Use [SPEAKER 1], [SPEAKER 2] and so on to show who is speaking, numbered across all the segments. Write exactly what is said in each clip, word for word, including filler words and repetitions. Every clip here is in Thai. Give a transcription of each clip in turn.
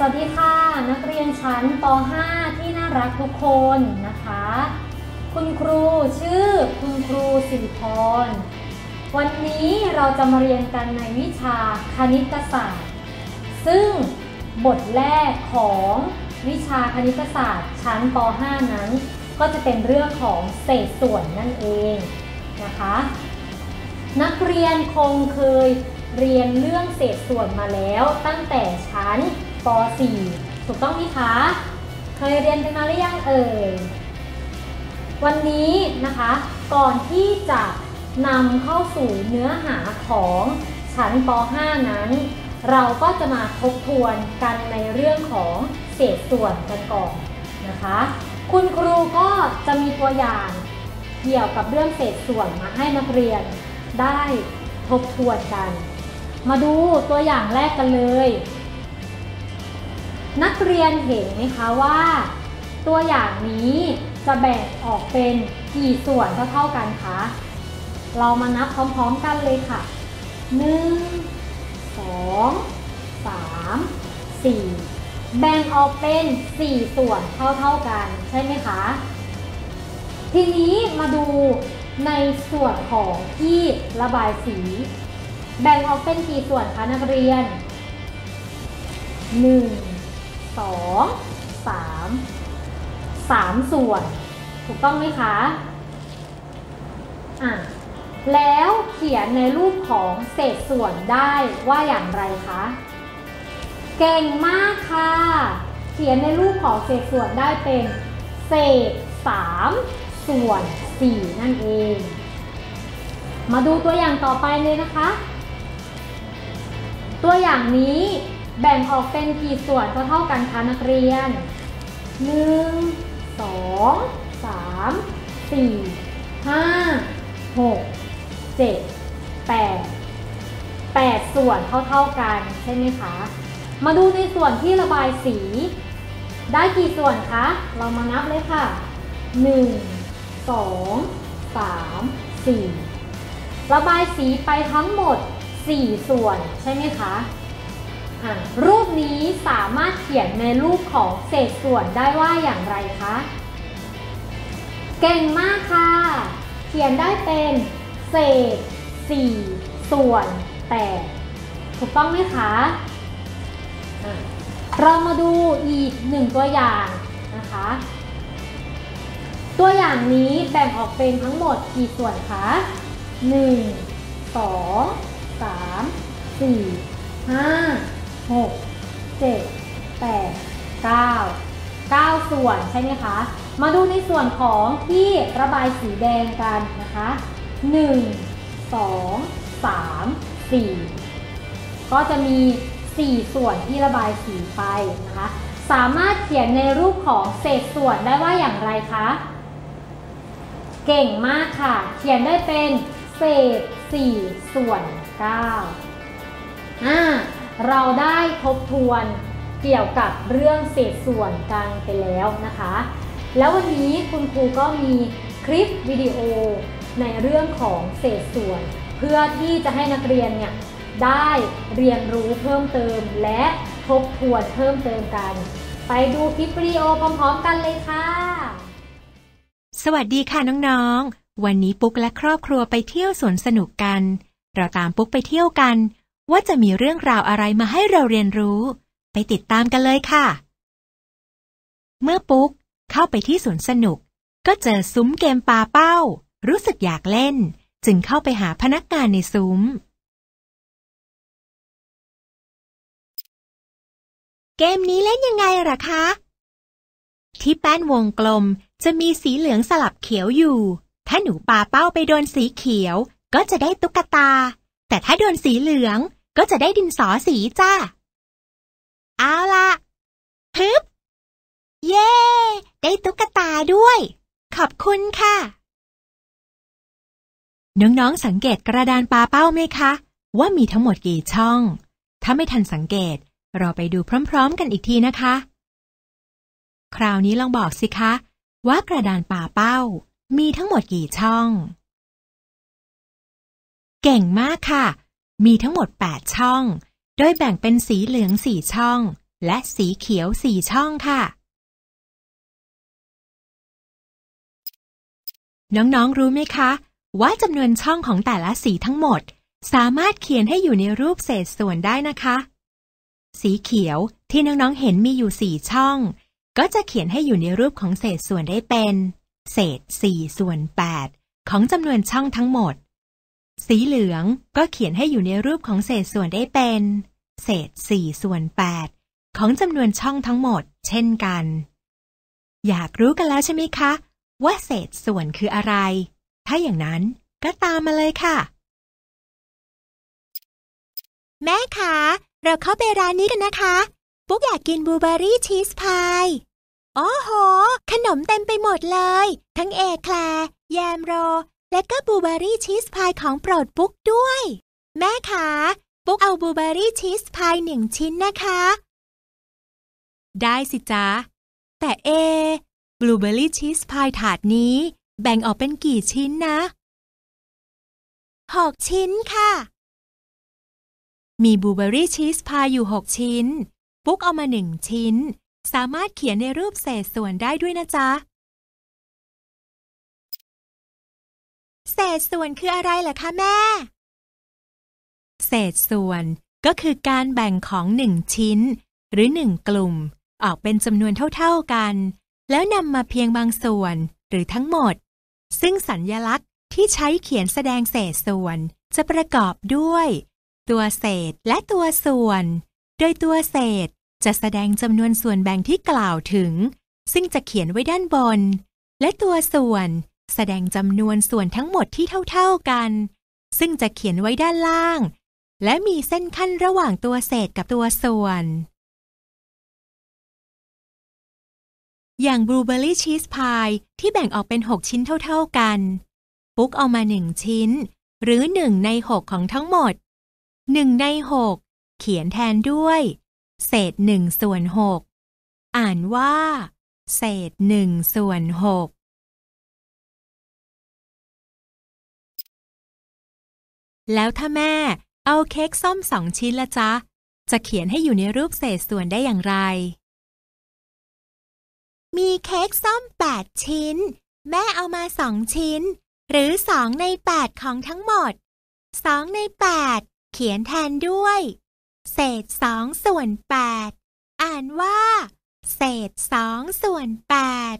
[SPEAKER 1] วัสดีค่ะนักเรียนชั้นป .ห้า ที่น่ารักทุกคนนะคะคุณครูชื่อคุณครูสิริพรวันนี้เราจะมาเรียนกันในวิชาคณิตศาสตร์ซึ่งบทแรกของวิชาคณิตศาสตร์ชั้นป .ห้า นั้นก็จะเป็นเรื่องของเศษส่วนนั่นเองนะคะนักเรียนคงเคยเรียนเรื่องเศษส่วนมาแล้วตั้งแต่ชั้นป .สี่ ถูกต้องไหมคะเคยเรียนกันมาหรือยังเอ่ยวันนี้นะคะก่อนที่จะนำเข้าสู่เนื้อหาของชั้นป .ห้า นั้นเราก็จะมาทบทวนกันในเรื่องของเศษส่วนกันก่อนนะคะคุณครูก็จะมีตัวอย่างเกี่ยวกับเรื่องเศษส่วนมาให้นักเรียนได้ทบทวนกันมาดูตัวอย่างแรกกันเลยนักเรียนเห็นไหมคะว่าตัวอย่างนี้จะแบ่งออกเป็นกี่ส่วนเท่าๆกันคะเรามานับพร้อมๆกันเลยค่ะหนึ่ง สอง สาม สี่แบ่งออกเป็นสี่ส่วนเท่าๆกันใช่ไหมคะทีนี้มาดูในส่วนของที่ระบายสีแบ่งออกเป็นกี่ส่วนคะนักเรียนหนึ่ง สอง สาม สามส่วนถูกต้องไหมคะอ่ะแล้วเขียนในรูปของเศษส่วนได้ว่าอย่างไรคะเก่งมากค่ะเขียนในรูปของเศษส่วนได้เป็นเศษสามส่วนสี่นั่นเองมาดูตัวอย่างต่อไปเลยนะคะตัวอย่างนี้แบ่งออกเป็นกี่ส่วนเท่าๆกันคะนักเรียนหนึ่ง สอง สาม สี่ ห้า หก เจ็ด แปด แปดส่วนเท่าๆกันใช่ไหมคะมาดูในส่วนที่ระบายสีได้กี่ส่วนคะเรามานับเลยค่ะหนึ่ง สอง สาม สี่ระบายสีไปทั้งหมดสี่ส่วนใช่ไหมคะรูปนี้สามารถเขียนในรูปของเศษส่วนได้ว่าอย่างไรคะเก่งมากค่ะเขียนได้เป็นเศษสี่ส่วนแปดถูกต้องไหมคะเรามาดูอีกหนึ่งตัวอย่างนะคะตัวอย่างนี้แบ่งออกเป็นทั้งหมดกี่ส่วนคะหนึ่ง สอง สาม สี่ ห้า หก เจ็ด แปด เก้า เก้าส่วนใช่ไหมคะมาดูในส่วนของที่ระบายสีแดงกันนะคะหนึ่ง สอง สาม สี่ก็จะมีสี่ส่วนที่ระบายสีไปนะคะสามารถเขียนในรูปของเศษส่วนได้ว่าอย่างไรคะเก่งมากค่ะเขียนได้เป็นเศษสี่ส่วนเก้าอ่าเราได้ทบทวนเกี่ยวกับเรื่องเศษส่วนกันไปแล้วนะคะแล้ววันนี้คุณครูก็มีคลิปวิดีโอในเรื่องของเศษส่วนเพื่อที่จะให้นักเรียนเนี่ยได้เรียนรู้เพิ่มเติมและทบทวนเพิ่มเติมกันไปดูคลิปวิดีโอพร้อมๆกันเลยค่ะ
[SPEAKER 2] สวัสดีค่ะน้องๆวันนี้ปุ๊กและครอบครัวไปเที่ยวสวนสนุกกันเราตามปุ๊กไปเที่ยวกันว่าจะมีเรื่องราวอะไรมาให้เราเรียนรู้ไปติดตามกันเลยค่ะเมื่อปุ๊กเข้าไปที่สวนสนุกก็เจอซุ้มเกมปาเป้ารู้สึกอยากเล่นจึงเข้าไปหาพนักงานในซุ้มเกมนี้เล่นยังไงล่ะคะที่แป้นวงกลมจะมีสีเหลืองสลับเขียวอยู่ถ้าหนูปาเป้าไปโดนสีเขียวก็จะได้ตุ๊กตาแต่ถ้าโดนสีเหลืองก็จะได้ดินสอสีจ้าเอาล่ะฮึบเย้ได้ตุ๊กตาด้วยขอบคุณค่ะน้องๆสังเกตกระดานปาเป้าไหมคะว่ามีทั้งหมดกี่ช่องถ้าไม่ทันสังเกตเราไปดูพร้อมๆกันอีกทีนะคะคราวนี้ลองบอกสิคะว่ากระดานปาเป้ามีทั้งหมดกี่ช่องเก่งมากค่ะมีทั้งหมดแปดช่องโดยแบ่งเป็นสีเหลืองสี่ช่องและสีเขียวสี่ช่องค่ะน้องๆรู้ไหมคะว่าจำนวนช่องของแต่ละสีทั้งหมดสามารถเขียนให้อยู่ในรูปเศษส่วนได้นะคะสีเขียวที่น้องๆเห็นมีอยู่สี่ช่องก็จะเขียนให้อยู่ในรูปของเศษส่วนได้เป็นเศษสี่ส่วนแปดของจำนวนช่องทั้งหมดสีเหลืองก็เขียนให้อยู่ในรูปของเศษส่วนได้เป็นเศษสี่ส่วนแปดของจำนวนช่องทั้งหมดเช่นกันอยากรู้กันแล้วใช่ไหมคะว่าเศษส่วนคืออะไรถ้าอย่างนั้นก็ตามมาเลยค่ะแม่คะเราเข้าไปร้านนี้กันนะคะปุ๊กอยากกินบลูเบอร์รี่ชีสพายโอ้โหขนมเต็มไปหมดเลยทั้งเอแคลร์แยมโรและก็บลูเบอร์รี่ชีสพายของโปรดปุ๊กด้วยแม่คะปุ๊กเอาบลูเบอร์รี่ชีสพายหนึ่งชิ้นนะคะได้สิจ๊ะแต่เอบลูเบอร์รี่ชีสพายถาดนี้แบ่งออกเป็นกี่ชิ้นนะหกชิ้นค่ะมีบลูเบอร์รี่ชีสพายอยู่หกชิ้นปุ๊กเอามาหนึ่งชิ้นสามารถเขียนในรูปเศษส่วนได้ด้วยนะจ๊ะเศษส่วนคืออะไรล่ะคะแม่เศษส่วนก็คือการแบ่งของหนึ่งชิ้นหรือหนึ่งกลุ่มออกเป็นจำนวนเท่าๆกันแล้วนำมาเพียงบางส่วนหรือทั้งหมดซึ่งสัญลักษณ์ที่ใช้เขียนแสดงเศษส่วนจะประกอบด้วยตัวเศษและตัวส่วนโดยตัวเศษจะแสดงจำนวนส่วนแบ่งที่กล่าวถึงซึ่งจะเขียนไว้ด้านบนและตัวส่วนแสดงจำนวนส่วนทั้งหมดที่เท่าๆกันซึ่งจะเขียนไว้ด้านล่างและมีเส้นขั้นระหว่างตัวเศษกับตัวส่วนอย่างบลูเบอร์รี่ชีสพายที่แบ่งออกเป็นหกชิ้นเท่าๆกันปุ๊กเอามาหนึ่งชิ้นหรือหนึ่งในหกของทั้งหมดหนึ่งในหกเขียนแทนด้วยเศษหนึ่งส่วนหกอ่านว่าเศษหนึ่งส่วนหกแล้วถ้าแม่เอาเค้กส้มสองชิ้นละจ๊ะจะเขียนให้อยู่ในรูปเศษส่วนได้อย่างไรมีเค้กส้มแปดชิ้นแม่เอามาสองชิ้นหรือสองในแปดของทั้งหมดสองในแปดเขียนแทนด้วยเศษสองส่วนแปดอ่านว่าเศษสองส่วนแปด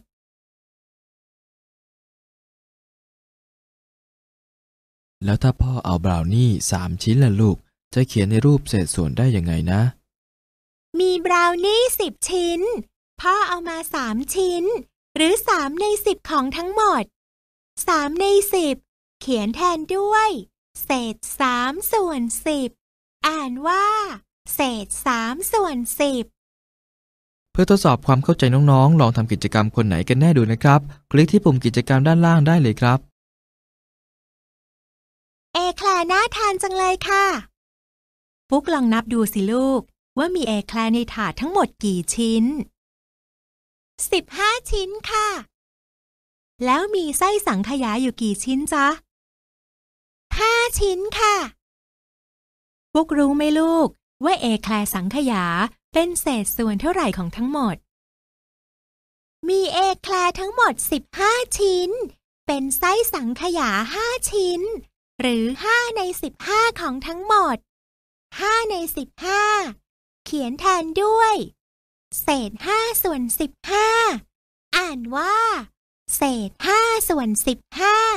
[SPEAKER 3] แล้วถ้าพ่อเอาบราวนี่สามชิ้นล่ะลูกจะเขียนในรูปเศษส่วนได้ยังไงนะ
[SPEAKER 2] มีบราวนี่สิบชิ้นพ่อเอามาสามชิ้นหรือสามในสิบของทั้งหมดสามในสิบเขียนแทนด้วยเศษสามส่วนสิบอ่านว่าเศษสามส่วนสิบ
[SPEAKER 3] เพื่อทดสอบความเข้าใจน้องๆลองทำกิจกรรมคนไหนกันแน่ดูนะครับคลิกที่ปุ่มกิจกรรมด้านล่างได้เลยครับ
[SPEAKER 2] เอแคลร์น่าทานจังเลยค่ะปุ๊กลองนับดูสิลูกว่ามีเอแคลร์ในถาดทั้งหมดกี่ชิ้นสิบห้าชิ้นค่ะแล้วมีไส้สังขยาอยู่กี่ชิ้นจ๊ะห้าชิ้นค่ะปุ๊กรู้ไหมลูกว่าเอแคลร์สังขยาเป็นเศษส่วนเท่าไหร่ของทั้งหมดมีเอแคลร์ทั้งหมดสิบห้าชิ้นเป็นไส้สังขยาห้าชิ้นหรือห้าในสิบห้าของทั้งหมดห้าในสิบห้าเขียนแทนด้วยเศษห้าส่วนสิบห้าอ่านว่าเศษห้าส่วนสิบห้า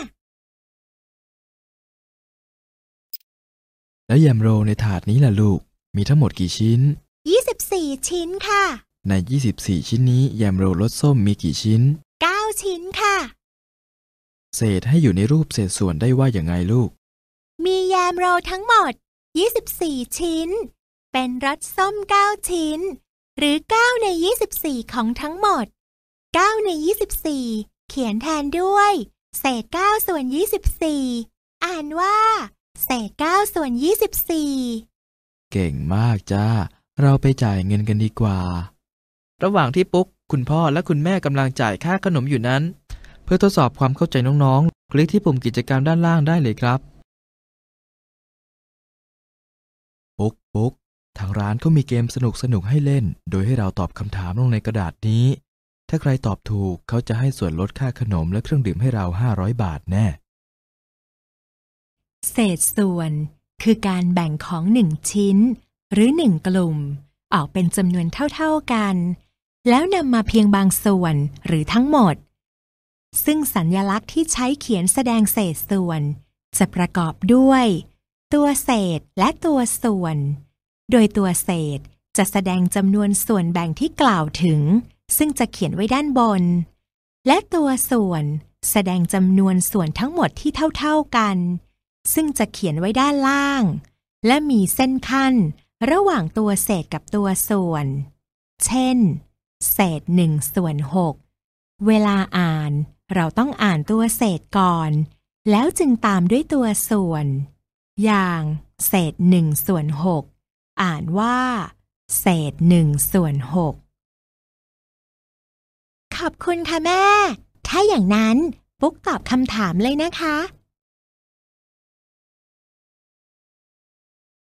[SPEAKER 3] แล้วแยมโรในถาดนี้ล่ะลูกมีทั้งหมดกี่ชิ้น
[SPEAKER 2] ยี่สิบสี่ชิ้นค่ะ
[SPEAKER 3] ในยี่สิบสี่ชิ้นนี้แยมโรรสส้มมีกี่ชิ้น
[SPEAKER 2] เก้าชิ้นค่ะ
[SPEAKER 3] เศษให้อยู่ในรูปเศษส่วนได้ว่าอย่างไงลูก
[SPEAKER 2] มีแยมโรทั้งหมดยี่สิบสี่ชิ้นเป็นรสส้มเก้าชิ้นหรือเก้าในยี่สิบสี่ของทั้งหมดเก้าในยี่สิบสี่เขียนแทนด้วยเศษเก้าส่วนยี่สิบสี่อ่านว่าเศษเก้าส่วนยี่สิบสี่
[SPEAKER 3] เก่งมากจ้าเราไปจ่ายเงินกันดีกว่าระหว่างที่ปุ๊กคุณพ่อและคุณแม่กำลังจ่ายค่าขนมอยู่นั้นเพื่อทดสอบความเข้าใจน้องๆคลิกที่ปุ่มกิจกรรมด้านล่างได้เลยครับปุ๊กปุ๊กทางร้านเขามีเกมสนุกๆให้เล่นโดยให้เราตอบคำถามลงในกระดาษนี้ถ้าใครตอบถูกเขาจะให้ส่วนลดค่าขนมและเครื่องดื่มให้เราห้าร้อยบาทแน่
[SPEAKER 2] เศษส่วนคือการแบ่งของหนึ่งชิ้นหรือหนึ่งกลุ่มออกเป็นจำนวนเท่าๆกันแล้วนำมาเพียงบางส่วนหรือทั้งหมดซึ่งสัญลักษณ์ที่ใช้เขียนแสดงเศษส่วนจะประกอบด้วยตัวเศษและตัวส่วนโดยตัวเศษจะแสดงจำนวนส่วนแบ่งที่กล่าวถึงซึ่งจะเขียนไว้ด้านบนและตัวส่วนแสดงจำนวนส่วนทั้งหมดที่เท่าๆกันซึ่งจะเขียนไว้ด้านล่างและมีเส้นขั้นระหว่างตัวเศษกับตัวส่วนเช่นเศษหนึ่งส่วนหกเวลาอ่านเราต้องอ่านตัวเศษก่อนแล้วจึงตามด้วยตัวส่วนอย่างเศษหนึ่งส่วนหกอ่านว่าเศษหนึ่งส่วนหกขอบคุณค่ะแม่ถ้าอย่างนั้นปุ๊กตอบคำถามเลยนะคะ